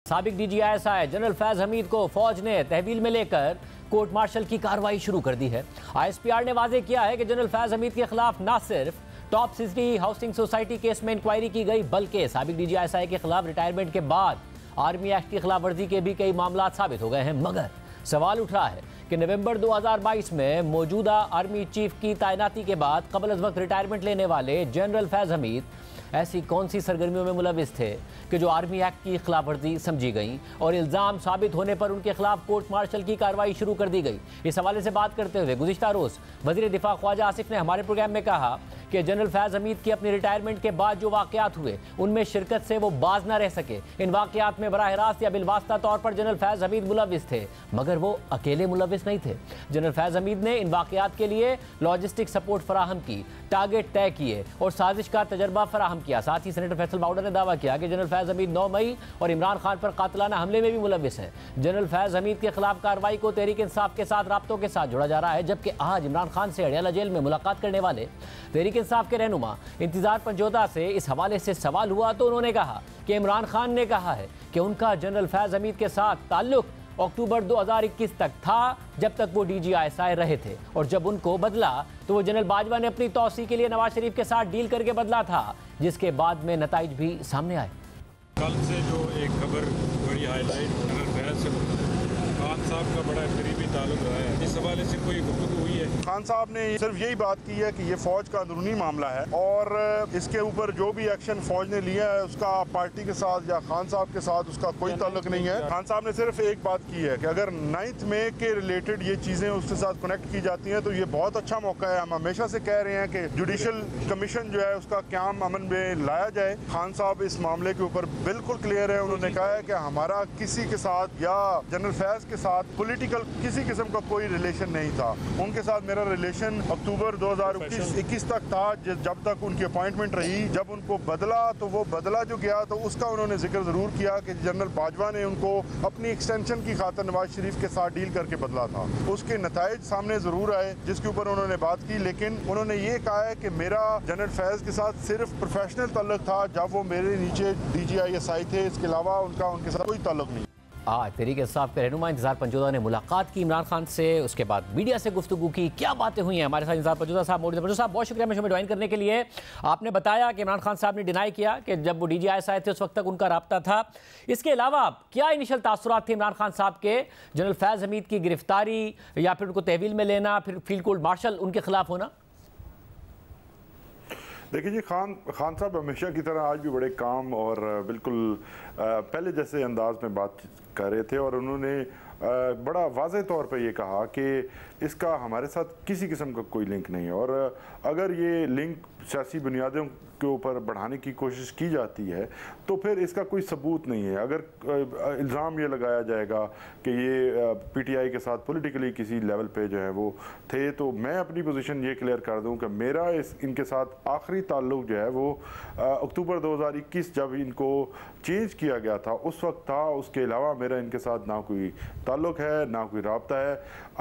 साबिक DGI general Faiz Hamid को फौज ने तहवील में लेकर कोर्ट मार्शल की कार्रवाई शुरू कर दी है। ISPR ने वाजे किया है कि जनरल फैज हमीद के खिलाफ न सिर्फ top city housing society case में इंक्वायरी की गई, बल्कि साबिक DGI के खिलाफ रिटायरमेंट के बाद आर्मी एक्ट की खिलाफ वर्जी के भी कई मामला साबित हो गए हैं। मगर सवाल उठ रहा है कि नवंबर 2022 में मौजूदा आर्मी चीफ की तैनाती के बाद कबल अज़ वक्त रिटायरमेंट लेने वाले जनरल फैज हमीद ऐसी कौन सी सरगर्मियों में मुलविस थे कि जो आर्मी एक्ट की खिलाफ वर्जी समझी गई और इल्ज़ाम साबित होने पर उनके खिलाफ कोर्ट मार्शल की कार्रवाई शुरू कर दी गई। इस हवाले से बात करते हुए गुज़िश्ता रोज़ वज़ीर दिफा ख्वाजा आसिफ ने हमारे प्रोग्राम में कहा कि जनरल फैज हमीद की अपनी रिटायरमेंट के बाद जो वाक़यात हुए उनमें शिरकत से वो बाज ना रह सके। इन वाक़यात में बराह रास्त या बिलवास्ता तौर पर जनरल फैज हमीद मुलविस थे, मगर वो अकेले मुलविस नहीं थे। जनरल फैज हमीद ने इन वाक़यात के लिए लॉजिस्टिक सपोर्ट फराहम की, टारगेट तय किए और साजिश का तजर्बा फराहम किया। साथ ही सेनेटर फैसल बाउडर ने दावा किया कि जनरल फैज हमीद 9 मई और इमरान खान पर कातिलाना हमले में भी मुलविस हैं। जनरल फैज हमीद के खिलाफ कार्रवाई को तहरीक इंसाफ के साथ राब्तों के साथ जोड़ा जा रहा है, जबकि आज इमरान खान से अडयाला जेल में मुलाकात करने वाले तहरीक इंसाफ के रहनुमा इंतजार पंजोदा से इस हवाले से सवाल हुआ तो उन्होंने कहा कि इमरान खान ने कहा है कि उनका जनरल फैज हमीद के साथ ताल्लुक अक्टूबर 2021 तक था, जब तक वो DGI रहे थे, और जब उनको बदला तो वो जनरल बाजवा ने अपनी तौसी के लिए नवाज शरीफ के साथ डील करके बदला था, जिसके बाद में नताइज भी सामने आए। कल से जो एक खबर बड़ी हाईलाइट जनरल फैज से खान साहब का बड़ा करीबी ताल्लुक रहा है, इस हवाले से कोई गुफ्तगू हुई है? खान साहब ने सिर्फ यही बात की है कि ये फौज का अंदरूनी मामला है और इसके ऊपर जो भी एक्शन फौज ने लिया है उसका पार्टी के साथ या खान साहब के साथ उसका कोई ताल्लुक नहीं है। खान साहब ने सिर्फ एक बात की है कि अगर 9 मई के रिलेटेड ये चीजें उसके साथ कनेक्ट की जाती हैं तो ये बहुत अच्छा मौका है। हम हमेशा से कह रहे हैं कि जुडिशल कमीशन जो है उसका क्याम अमन में लाया जाए। खान साहब इस मामले के ऊपर बिल्कुल क्लियर है। उन्होंने कहा है कि हमारा किसी के साथ या जनरल फैज के साथ पॉलिटिकल किसी किस्म का कोई रिलेशन नहीं था। उनके साथ मेरा रिलेशन अक्टूबर 2021 तक था, जब तक उनकी अपॉइंटमेंट रही। जब उनको बदला तो वो बदला जो गया तो उसका उन्होंने जिक्र ज़रूर किया कि जनरल बाजवा ने उनको अपनी एक्सटेंशन की खातिर नवाज शरीफ के साथ डील करके बदला था। उसके नताइज सामने ज़रूर आए जिसके ऊपर उन्होंने बात की, लेकिन उन्होंने ये कहा है कि मेरा जनरल फैज के साथ सिर्फ प्रोफेशनल ताल्लुक था जब वो मेरे नीचे DGI थे, इसके अलावा उनके साथ कोई ताल्लुक नहीं। आज तहरीक इंसाफ के रहनुमा इंतजार पंजोदा ने मुलाकात की इमरान खान से, उसके बाद मीडिया से गुफ्तगू की। क्या बातें हुई हैं हमारे साथ इंतजार पंजोदा साहब मौजूद हैं। पंजोदा साहब बहुत शुक्रिया हमें ज्वाइन करने के लिए। आपने बताया कि इमरान खान साहब ने डिनाई किया कि जब वो DGI थे उस वक्त तक उनका राब्ता था। इसके अलावा क्या इनिशियल तासुरात थे इमरान खान साहब के जनरल फैज हमीद की गिरफ्तारी या फिर उनको तहवील में लेना, फिर फील्ड कोर्ट मार्शल उनके खिलाफ होना? देखिए जी, खान साहब हमेशा की तरह आज भी बड़े काम और बिल्कुल पहले जैसे अंदाज में बात कर रहे थे और उन्होंने बड़ा वाज़ेह तौर पे ये कहा कि इसका हमारे साथ किसी किस्म का कोई लिंक नहीं है और अगर ये लिंक सियासी बुनियादों के ऊपर बढ़ाने की कोशिश की जाती है तो फिर इसका कोई सबूत नहीं है। अगर इल्ज़ाम ये लगाया जाएगा कि ये PTI के साथ पॉलिटिकली किसी लेवल पे जो है वो थे, तो मैं अपनी पोजीशन ये क्लियर कर दूं कि मेरा इनके साथ आखिरी ताल्लुक जो है वो अक्टूबर 2021 जब इनको चेंज किया गया था उस वक्त था। उसके अलावा मेरा इनके साथ ना कोई ताल्लुक है ना कोई राब्ता है।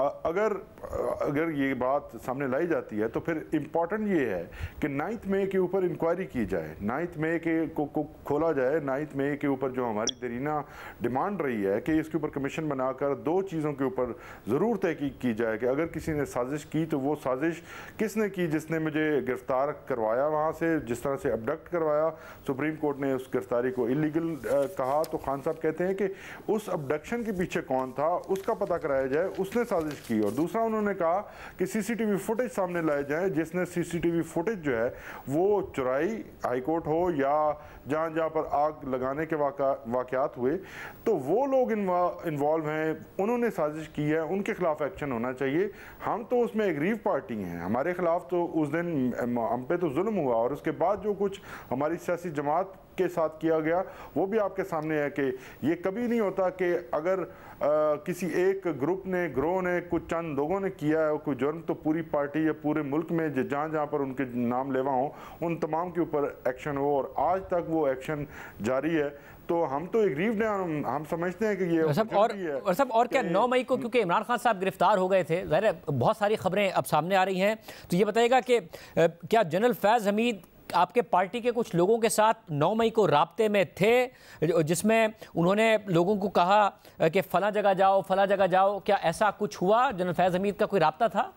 अगर ये बात सामने लाई जाती है तो फिर इम्पॉर्टेंट ये है कि 9 मई के ऊपर इंक्वायरी की जाए, 9 मई को खोला जाए। 9 मई के ऊपर जो हमारी दरीना डिमांड रही है कि इसके ऊपर कमीशन बनाकर 2 चीज़ों के ऊपर ज़रूर तहकीक की जाए कि अगर किसी ने साजिश की तो वो साजिश किसने की, जिसने मुझे गिरफ़्तार करवाया वहाँ से, जिस तरह से अबडक्ट करवाया। सुप्रीम कोर्ट ने उस गिरफ्तारी को इलीगल कहा तो खान साहब कहते हैं कि उस अबडक्शन के पीछे कौन था उसका पता कराया जाए, उसने साजिश की। और दूसरा उन्होंने कहा कि CCTV फुटेज सामने लाए जाए, जिसने CCTV फुटेज जो है वो चुराई, हाईकोर्ट हो या जहाँ जहाँ पर आग लगाने के वाक़यात हुए तो वो लोग इन्वॉल्व हैं, उन्होंने साजिश की है, उनके खिलाफ एक्शन होना चाहिए। हम तो उसमें एग्रीव पार्टी हैं, हमारे खिलाफ तो उस दिन हम पे तो जुल्म हुआ और उसके बाद जो कुछ हमारी सियासी जमात के साथ किया गया वो भी आपके सामने है कि ये कभी नहीं होता कि अगर किसी एक ग्रुप ने, ग्रोह ने, कुछ चंद लोगों ने किया है कोई जुर्म तो पूरी पार्टी या पूरे मुल्क में जहाँ जहाँ पर उनके नाम लेवा हो उन तमाम के ऊपर एक्शन हो और आज तक वो एक्शन जारी है। तो हम तो एग्रीव ने हम समझते हैं कि ये सब और क्या 9 मई को क्योंकि इमरान खान साहब गिरफ्तार हो गए थे, ज़ाहिर है बहुत सारी खबरें अब सामने आ रही हैं, तो ये बताइएगा कि क्या जनरल फैज हमीद आपके पार्टी के कुछ लोगों के साथ 9 मई को राब्ते में थे, जिसमें उन्होंने लोगों को कहा कि फला जगह जाओ, फला जगह जाओ। क्या ऐसा कुछ हुआ? जनरल फैज़ हमीद का कोई राब्ता था?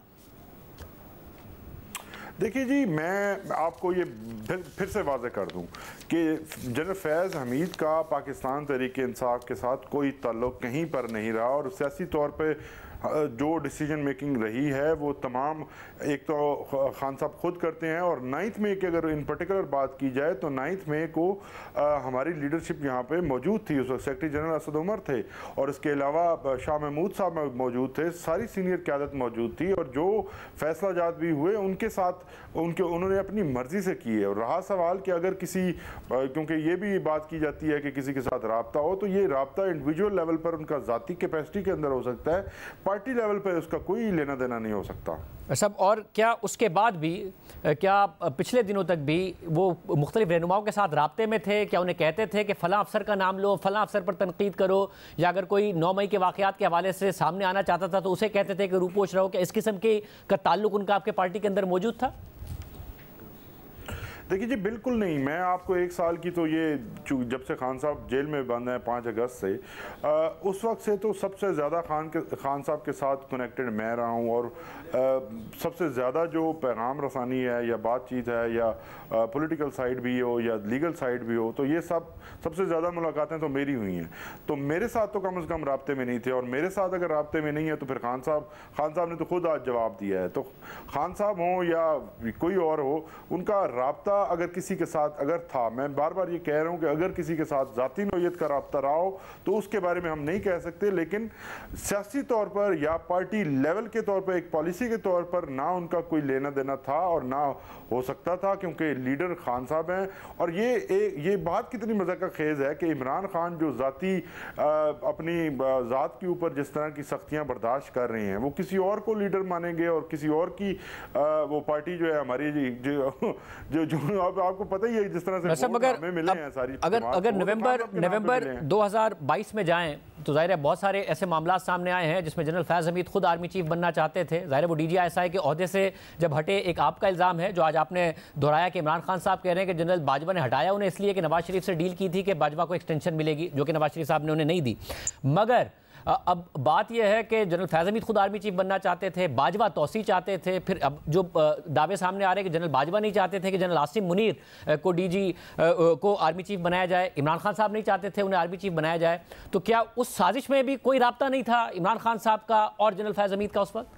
देखिए जी, मैं आपको ये फिर से वाज़ेह कर दूं कि जनरल फैज़ हमीद का पाकिस्तान तहरीक-ए-इंसाफ के साथ कोई ताल्लुक़ कहीं पर नहीं रहा, और सियासी तौर पे जो डिसीजन मेकिंग रही है वो तमाम एक तो खान साहब खुद करते हैं, और 9 मई की अगर इन पर्टिकुलर बात की जाए तो 9 मई को हमारी लीडरशिप यहाँ पे मौजूद थी। उस वक्त सेक्रेटरी जनरल असद उमर थे, और इसके अलावा शाह महमूद साहब मौजूद थे, सारी सीनियर क़यादत मौजूद थी, और जो फैसला जात भी हुए उनके साथ उन्होंने अपनी मर्ज़ी से किए। और रहा सवाल कि अगर किसी, क्योंकि ये भी बात की जाती है कि किसी के साथ रब्ता हो, तो ये रब्ता इंडिविजुअल लेवल पर उनका ज़ाती कैपेसिटी के अंदर हो सकता है, पार्टी लेवल पर उसका कोई लेना देना नहीं हो सकता सब। और क्या उसके बाद भी, क्या पिछले दिनों तक भी वो मुख्तलिफ रहनुमाओं के साथ राब्ते में थे? क्या उन्हें कहते थे कि फ़लाँ अफसर का नाम लो, फ़लाँ अफसर पर तनकीद करो, या अगर कोई 9 मई के वाक़यात के हवाले से सामने आना चाहता था तो उसे कहते थे कि रूपोश रहो? क्या इस किस्म का ताल्लुक उनका आपके पार्टी के अंदर मौजूद था? देखिए जी, बिल्कुल नहीं। मैं आपको 1 साल की तो ये जब से खान साहब जेल में बंद हैं 5 अगस्त से, उस वक्त से तो सबसे ज़्यादा खान साहब के साथ कनेक्टेड मैं रहा हूँ, और सबसे ज़्यादा जो पैगाम रसानी है या बातचीत है या पॉलिटिकल साइड भी हो या लीगल साइड भी हो, तो ये सबसे ज़्यादा मुलाकातें तो मेरी हुई हैं। तो मेरे साथ तो कम से कम राब्ते में नहीं थे, और मेरे साथ अगर राब्ते में नहीं है तो फिर खान साहब ने तो खुद आज जवाब दिया है। तो खान साहब हों या कोई और हो, उनका राब्ता अगर किसी के साथ अगर था, मैं बार बार ये कह रहा हूँ कि अगर किसी के साथ ज़ाती नौयत का राब्ता रहा हो तो उसके बारे में हम नहीं कह सकते, लेकिन सियासी तौर पर या पार्टी लेवल के तौर पर, एक पॉलिसी के तौर पर ना उनका कोई लेना देना था और ना हो सकता था, क्योंकि लीडर खान साहब हैं। और ये बात कितनी मज़ाक खेज़ है कि इमरान खान जो ज़ाती अपनी ज़ात के ऊपर जिस तरह की सख्तियाँ बर्दाश्त कर रहे हैं, वो किसी और को लीडर मानेंगे, और किसी और की वो पार्टी जो है हमारी जो आपको पता ही है जिस तरह से हमें मिले हैं सारी। अगर नवंबर 2022 में जाएं तो जाहिर है बहुत सारे ऐसे मामला सामने आए हैं जिसमें जनरल फैज़ हमीद खुद आर्मी चीफ बनना चाहते थे। जाहिर है वो DGI के ओहदे से जब हटे, एक आपका इल्ज़ाम है जो आज आपने दोहराया कि इमरान खान साहब कह रहे हैं कि जनरल बाजवा ने हटाया उन्हें इसलिए कि नवाज शरीफ से डील की थी कि बाजवा को एक्सटेंशन मिलेगी, जो कि नवाज शरीफ साहब ने उन्हें नहीं दी। मगर अब बात यह है कि जनरल फैज़ हमीद खुद आर्मी चीफ बनना चाहते थे, बाजवा तौसी चाहते थे, फिर अब जो दावे सामने आ रहे हैं कि जनरल बाजवा नहीं चाहते थे कि जनरल आसिम मुनीर को DG को आर्मी चीफ बनाया जाए, इमरान खान साहब नहीं चाहते थे उन्हें आर्मी चीफ बनाया जाए। तो क्या उस साजिश में भी कोई राब्ता नहीं था इमरान खान साहब का और जनरल फैज़ हमीद का उस वक्त?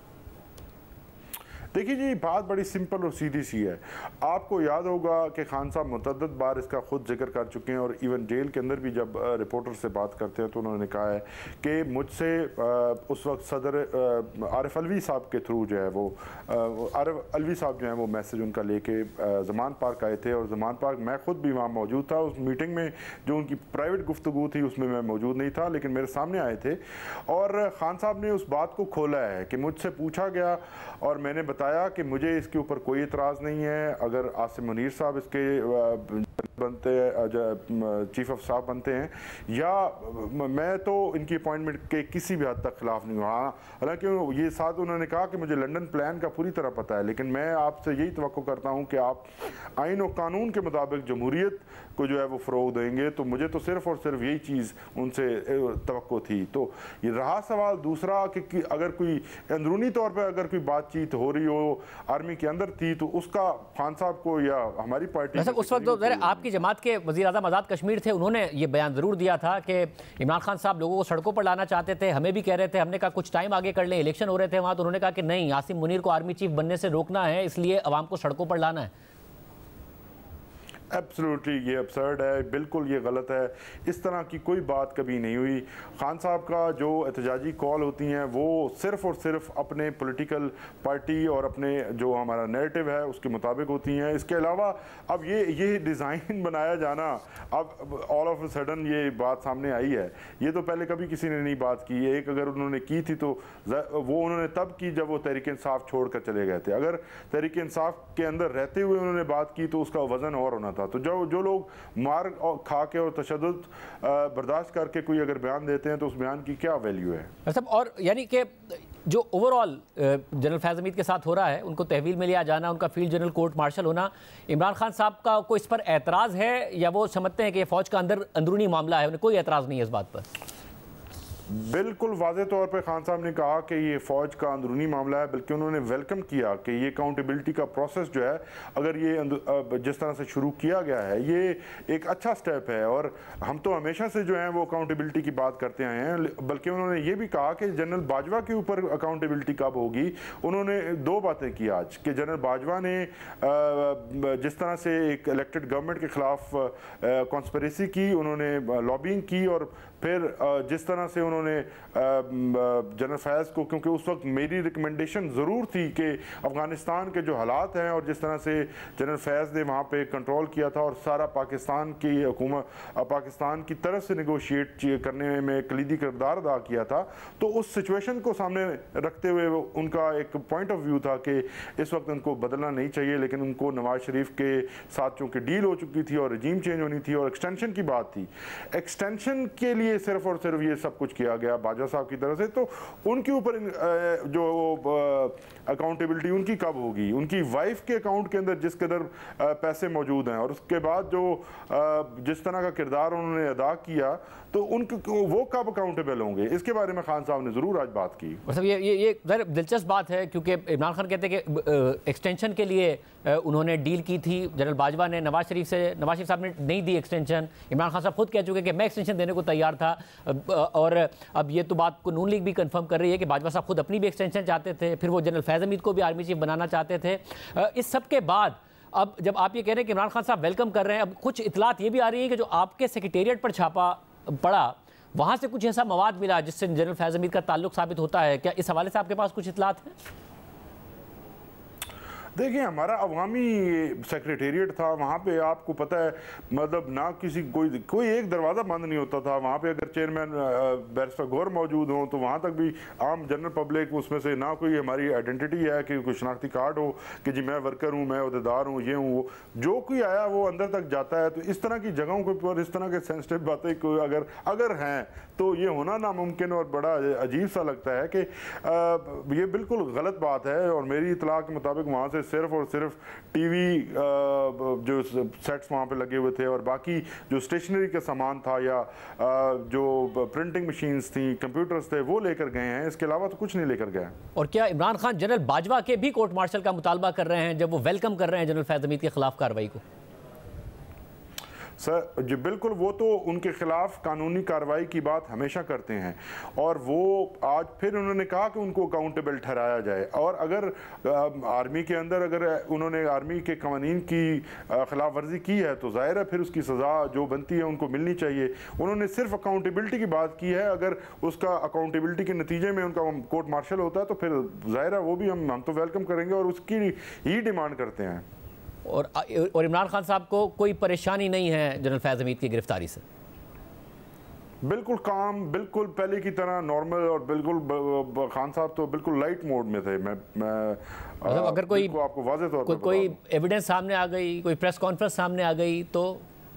देखिए जी, बात बड़ी सिंपल और सीधी सी है। आपको याद होगा कि खान साहब मुतअद्दिद बार इसका खुद जिक्र कर चुके हैं, और इवन जेल के अंदर भी जब रिपोर्टर से बात करते हैं तो उन्होंने कहा है कि मुझसे उस वक्त सदर आरिफ अलवी साहब के थ्रू जो है वो आरिफ अलवी साहब जो है वो मैसेज उनका लेके ज़मान पार्क आए थे, और ज़मान पार्क मैं खुद भी वहाँ मौजूद था। उस मीटिंग में जो उनकी प्राइवेट गुफ्तगू थी उसमें मैं मौजूद नहीं था, लेकिन मेरे सामने आए थे, और खान साहब ने उस बात को खोला है कि मुझसे पूछा गया और मैंने बताया कि मुझे इसके ऊपर कोई इतराज़ नहीं है अगर आसिम मुनीर साहब इसके बनते चीफ ऑफ स्टाफ बनते हैं, या मैं तो इनकी अपॉइंटमेंट के किसी भी हद तक खिलाफ नहीं हुआ। हालांकि ये साथ उन्होंने कहा कि मुझे लंदन प्लान का पूरी तरह पता है, लेकिन मैं आपसे यही तवक्को करता हूं कि आप आइन और कानून के मुताबिक जमहूरियत को जो है वो फ़रोग़ देंगे। तो मुझे तो सिर्फ़ और सिर्फ यही चीज़ उनसे तवक्को थी। तो ये रहा सवाल दूसरा कि अगर कोई अंदरूनी तौर पर अगर कोई बातचीत हो रही हो आर्मी के अंदर थी तो उसका खान साहब को या हमारी पार्टी उस वक्त आपकी जमात के वज़ीर आज़म आज़ाद कश्मीर थे, उन्होंने ये बयान ज़रूर दिया था कि इमरान खान साहब लोगों को सड़कों पर लाना चाहते थे, हमें भी कह रहे थे, हमने कहा कुछ टाइम आगे कर लें, इलेक्शन हो रहे थे वहाँ, तो उन्होंने कहा कि नहीं, आसिम मुनीर को आर्मी चीफ बनने से रोकना है, इसलिए अवाम को सड़कों पर लाना है। एब्सोल्युटली ये absurd है, बिल्कुल ये गलत है। इस तरह की कोई बात कभी नहीं हुई। खान साहब का जो एहतजाजी कॉल होती हैं वो सिर्फ़ और सिर्फ अपने पॉलिटिकल पार्टी और अपने जो हमारा नैरेटिव है उसके मुताबिक होती हैं। इसके अलावा अब ये डिज़ाइन बनाया जाना, अब ऑल ऑफ अ सडन ये बात सामने आई है, ये तो पहले कभी किसी ने नहीं बात की। एक अगर उन्होंने की थी तो वो उन्होंने तब की जब वो तहरीक इंसाफ छोड़ कर चले गए थे। अगर तहरीक इंसाफ के अंदर रहते हुए उन्होंने बात की तो उसका वज़न और होना था। तो जो लोग मार और खा के और तशद्दुद बर्दाश्त करके कोई अगर बयान देते हैं तो उस बयान की क्या वैल्यू है? और यानी कि जो ओवरऑल जनरल फैज़ हमीद के साथ हो रहा है, उनको तहवील में लिया जाना, उनका फील्ड जनरल कोर्ट मार्शल होना, इमरान खान साहब का कोई इस पर एतराज़ है या वो समझते हैं कि ये फ़ौज का अंदरूनी मामला है, उन्हें कोई एतराज़ नहीं है इस बात पर? बिल्कुल वाज़े तौर पे खान साहब ने कहा कि ये फ़ौज का अंदरूनी मामला है, बल्कि उन्होंने वेलकम किया कि ये अकाउंटेबिलिटी का प्रोसेस जो है, अगर ये जिस तरह से शुरू किया गया है, ये एक अच्छा स्टेप है। और हम तो हमेशा से जो है वो अकाउंटेबिलिटी की बात करते आए हैं, बल्कि उन्होंने ये भी कहा कि जनरल बाजवा के ऊपर अकाउंटेबिलिटी कब होगी। उन्होंने दो बातें की आज कि जनरल बाजवा ने जिस तरह से एक इलेक्टेड गवर्नमेंट के ख़िलाफ़ कॉन्स्पिरेसी की, उन्होंने लॉबिंग की, और फिर जिस तरह से उन्होंने जनरल फैज़ को, क्योंकि उस वक्त मेरी रिकमेंडेशन ज़रूर थी कि अफ़गानिस्तान के जो हालात हैं और जिस तरह से जनरल फैज़ ने वहाँ पे कंट्रोल किया था और सारा पाकिस्तान की हुकूमत पाकिस्तान की तरफ से नेगोशिएट करने में कलीदी किरदार अदा किया था, तो उस सिचुएशन को सामने रखते हुए उनका एक पॉइंट ऑफ व्यू था कि इस वक्त उनको बदलना नहीं चाहिए। लेकिन उनको नवाज शरीफ के साथ चूँकि डील हो चुकी थी और रजीम चेंज होनी थी और एक्सटेंशन की बात थी, एक्सटेंशन के लिए सिर्फ और सिर्फ ये सब कुछ किया गया बाजवा साहब की तरफ से, तो उनके ऊपर जो अकाउंटेबिलिटी उनकी कब होगी? उनकी वाइफ के अकाउंट के अंदर जिस कदर पैसे मौजूद हैं और उसके बाद जो जिस तरह का किरदार उन्होंने अदा किया, तो उनके वो कब अकाउंटेबल होंगे? इसके बारे में खान साहब ने ज़रूर आज बात की। मतलब ये दिलचस्प बात है, क्योंकि इमरान खान कहते हैं कि एक्सटेंशन के लिए उन्होंने डील की थी जनरल बाजवा ने नवाज शरीफ साहब ने नहीं दी एक्सटेंशन। इमरान खान साहब खुद कह चुके कि मैं एक्सटेंशन देने को तैयार था, और अब ये तो बात को नून लीग भी कंफर्म कर रही है कि बाजवा साहब खुद अपनी भी एक्सटेंशन चाहते थे, फिर वो जनरल फैज़ हमीद को भी आर्मी चीफ बनाना चाहते थे। इस सब के बाद अब जब आप ये कह रहे हैं कि इमरान खान साहब वेलकम कर रहे हैं, अब कुछ इतलात ये भी आ रही है कि जो आपके सेक्रेटेरिएट पर छापा पड़ा, वहाँ से कुछ ऐसा मवाद मिला जिससे जनरल फैज़ हमीद का ताल्लुक साबित होता है। क्या इस हवाले से आपके पास कुछ इतलात है? देखिए, हमारा अवामी सेक्रेटेरिएट था, वहाँ पे आपको पता है, मतलब ना कोई एक दरवाज़ा बंद नहीं होता था वहाँ पे। अगर चेयरमैन बैरिस्टर गौर मौजूद हों तो वहाँ तक भी आम जनरल पब्लिक उसमें से ना कोई हमारी आइडेंटिटी है कि कोई शनाख्ती कार्ड हो कि जी मैं वर्कर हूँ, मैं अहदेदार हूँ, ये हूँ वो, जो कोई आया वो अंदर तक जाता है। तो इस तरह की जगहों के ऊपर इस तरह के सेंसिटिव बातें कोई अगर हैं तो ये होना नामुमकिन और बड़ा अजीब सा लगता है कि ये बिल्कुल गलत बात है। और मेरी इतला के मुताबिक वहाँ से सिर्फ और सिर्फ टीवी जो सेट्स वहाँ पे लगे हुए थे और बाकी जो स्टेशनरी का सामान था या जो प्रिंटिंग मशीन्स थी, कंप्यूटर्स थे, वो लेकर गए हैं। इसके अलावा तो कुछ नहीं लेकर गए। और क्या इमरान खान जनरल बाजवा के भी कोर्ट मार्शल का मुतालबा कर रहे हैं जब वो वेलकम कर रहे हैं जनरल फैज़ हमीद के खिलाफ कार्रवाई को? सर जी बिल्कुल, वो तो उनके खिलाफ कानूनी कार्रवाई की बात हमेशा करते हैं और वो आज फिर उन्होंने कहा कि उनको अकाउंटेबल ठहराया जाए। और अगर आर्मी के अंदर अगर उन्होंने आर्मी के कवानीन की खिलाफ वर्जी की है तो जाहिर है फिर उसकी सज़ा जो बनती है उनको मिलनी चाहिए। उन्होंने सिर्फ अकाउंटेबिलिटी की बात की है, अगर उसका अकाउंटेबिलिटी के नतीजे में उनका कोर्ट मार्शल होता है तो फिर जाहिर है वो भी हम तो वेलकम करेंगे और उसकी ही डिमांड करते हैं। और इमरान खान साहब को कोई परेशानी नहीं है जनरल फैज़ हमीद की गिरफ्तारी से? बिल्कुल काम, बिल्कुल पहले की तरह नॉर्मल और बिल्कुल खान साहब तो बिल्कुल लाइट मोड में थे। मैं मतलब अगर कोई आपको वाज़े तौर पर कोई एविडेंस सामने आ गई, कोई प्रेस कॉन्फ्रेंस सामने आ गई तो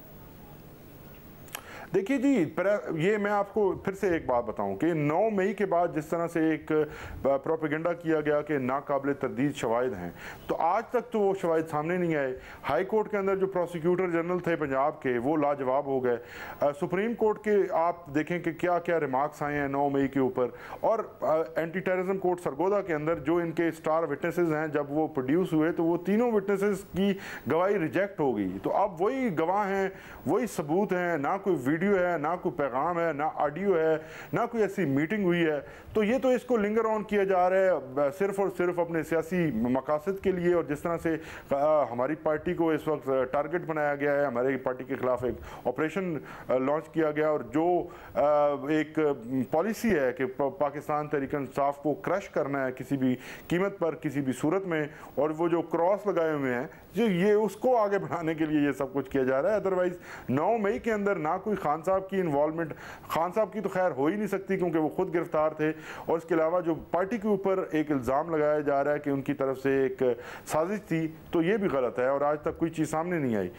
देखिए जी, ये मैं आपको फिर से एक बात बताऊं कि 9 मई के बाद जिस तरह से एक प्रोपेगेंडा किया गया कि नाकाबिल तरदीद शवाहिद हैं, तो आज तक तो वो शवाहिद सामने नहीं आए। हाई कोर्ट के अंदर जो प्रोसिक्यूटर जनरल थे पंजाब के, वो लाजवाब हो गए। सुप्रीम कोर्ट के आप देखें कि क्या क्या रिमार्क्स आए हैं 9 मई के ऊपर। और एंटी टेररिज्म कोर्ट सरगोदा के अंदर जो इनके स्टार विटनेसेस हैं, जब वो प्रोड्यूस हुए तो वो तीनों विटनेसेस की गवाही रिजेक्ट हो गई। तो अब वही गवाह हैं, वही सबूत हैं, ना कोई वीडियो है, ना कोई पैगाम है, ना ऑडियो है, ना कोई ऐसी मीटिंग हुई है। तो ये तो इसको लिंगर ऑन किया जा रहा है सिर्फ और सिर्फ अपने सियासी मकासद के लिए। और जिस तरह से हमारी पार्टी को इस वक्त टारगेट बनाया गया है, हमारी पार्टी के खिलाफ एक ऑपरेशन लॉन्च किया गया और जो एक पॉलिसी है कि पाकिस्तान तहरीक इंसाफ को क्रश करना है किसी भी कीमत पर, किसी भी सूरत में, और वो जो क्रॉस लगाए हुए हैं जो ये उसको आगे बढ़ाने के लिए ये सब कुछ किया जा रहा है। अदरवाइज 9 मई के अंदर ना कोई खान साहब की इन्वॉल्वमेंट, खान साहब की तो खैर हो ही नहीं सकती क्योंकि वो खुद गिरफ्तार थे, और इसके अलावा जो पार्टी के ऊपर एक इल्ज़ाम लगाया जा रहा है कि उनकी तरफ से एक साजिश थी, तो ये भी गलत है और आज तक कोई चीज़ सामने नहीं आई।